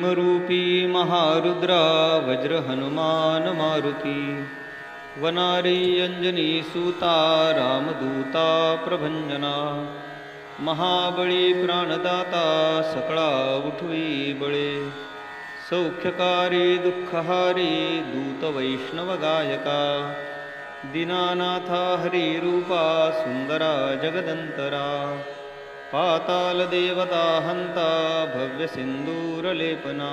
भीमरूपी महारुद्रा वज्र हनुमान मारुति वनारी अंजनी सूता रामदूता प्रभंजना महाबली प्राणदाता सकळा उठवी बळे सौख्यकारी दुःखहारी दूत वैष्णव गायका दीनानाथा हरि रूपा सुंदरा जगदंतरा पाताल देवता हंता भव्य सिंदूरलेपना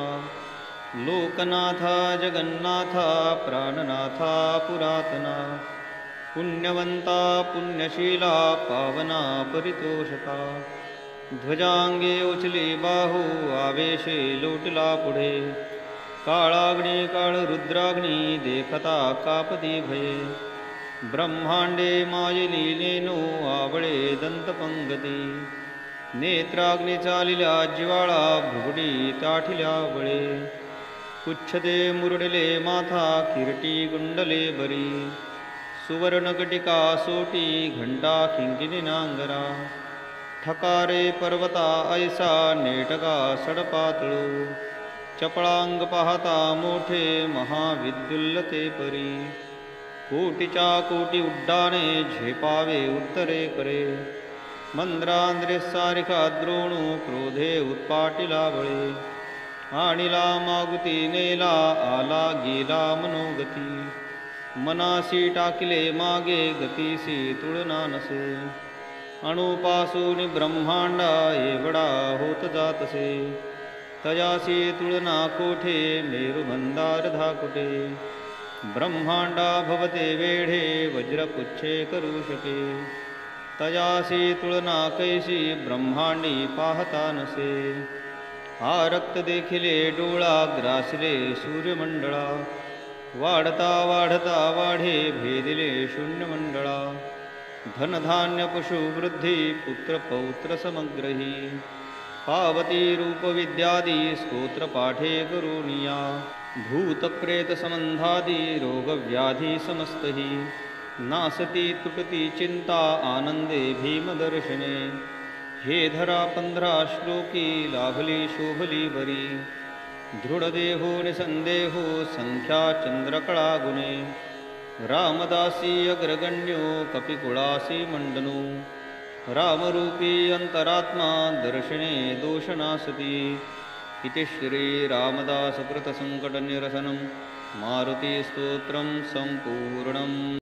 लोकनाथा जगन्नाथा प्राणनाथा पुरातना पुण्यवंता पुण्यशीला पावना परितोषका ध्वजांगे उचली बाहू आवेशे लोटला पुढे काळाग्नी काळ रुद्राग्नी देखता कापदी भये ब्रह्मांडे मायली नेनो आवळे दंतपंगती नेत्राग्नी चालिल्या जिवाळा भुगडी ताठिल्या बळे पुच्छते मुरडले माथा किरटी गुंडले बरी सुवर्णकटिका सोटी घंटा किंकिणी नांगरा ठकारे पर्वता ऐसा नेटका सडपातळू चपळांग पाहता मोठे महाविद्युल्लते परी कोटीच्या कोटी उड्डाणे झेपावे उत्तरे करे मंद्रांद्रे सारिका द्रोणू क्रोधे उत्पाटिला बळे आणिला मागुती नेला आला गेला मनोगती मनासी टाकिले मागे गतीसी तुळना नसे अणुपासून ब्रह्मांडा एवढा होत जातसे तयासी तुळना कोठे मेरुमंदार धाकुटे ब्रह्मांडा भवते वेढे वज्रपुच्छे करू शके तयासी तुळना कैसी ब्रह्मांडी पाहता नसे हा रक्त देखिले डोळा ग्रासले सूर्यमंडळा वाढता वाढता वाढे भेदिले शून्यमंडळा धनधान्य पशु वृद्धी पुत्र पौत्र समग्रही पावती रूप विद्यादी स्तोत्र पाठे करुणिया भूत प्रेत संबंधादी रोग व्याधी समस्तही नासती तुटती चिंता आनंदे भीमदर्शने हे धरा 15 श्लोकी लाभली शोभली बरी दृढदेहो निसंदेहो संख्या चंद्रकळा गुणे रामदासी अग्रगण्यो कपिकुळासी मंडनो रामरूपी अंतरात्मा दर्शने दोषनासती इति श्री रामदास कृत संकट निरसनं मारुति स्तोत्रं संपूर्णम्।